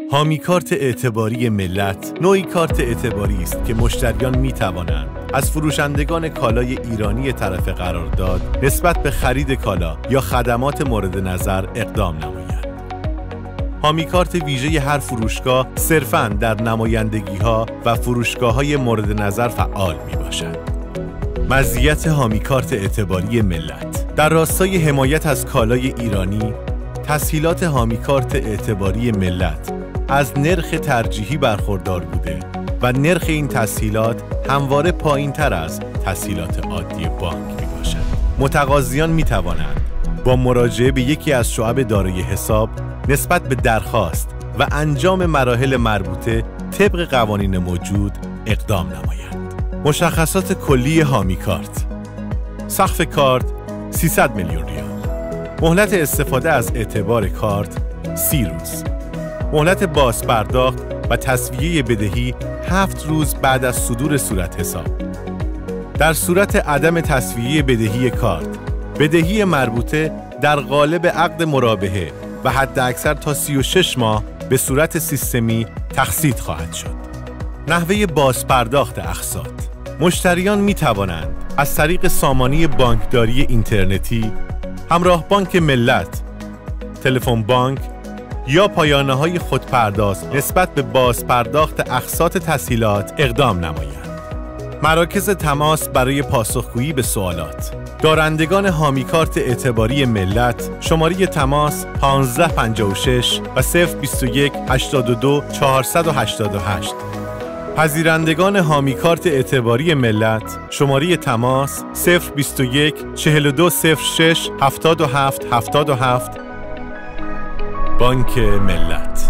هامی کارت اعتباری ملت نوعی کارت اعتباری است که مشتریان می توانند از فروشندگان کالای ایرانی طرف قرارداد نسبت به خرید کالا یا خدمات مورد نظر اقدام نمایند. هامی کارت ویژه هر فروشگاه صرفاً در نمایندگی‌ها و فروشگاه‌های مورد نظر فعال میباشد. مزیت هامی کارت اعتباری ملت در راستای حمایت از کالای ایرانی، تسهیلات هامی کارت اعتباری ملت از نرخ ترجیحی برخوردار بوده و نرخ این تسهیلات همواره پایین‌تر از تسهیلات عادی بانک میباشد. متقاضیان میتوانند با مراجعه به یکی از شعب دارای حساب نسبت به درخواست و انجام مراحل مربوطه طبق قوانین موجود اقدام نمایند. مشخصات کلی هامی کارت: سقف کارت 300 میلیون ریال. مهلت استفاده از اعتبار کارت 30 روز. مهلت بازپرداخت و تسویه بدهی 7 روز بعد از صدور صورت حساب. در صورت عدم تسویه بدهی کارت، بدهی مربوطه در قالب عقد مرابحه و حداکثر تا 36 ماه به صورت سیستمی تقسیط خواهد شد. نحوه بازپرداخت اقساط: مشتریان می توانند از طریق سامانه بانکداری اینترنتی، همراه بانک ملت، تلفن بانک یا پایانه‌های خودپرداز نسبت به بازپرداخت اقساط تسهیلات اقدام نمایند. مراکز تماس برای پاسخگویی به سوالات: دارندگان هامی کارت اعتباری ملت شماره تماس 1556 و 021 82 488. پذیرندگان هامی کارت اعتباری ملت شماره تماس 021 4206 77 77. بانک ملت.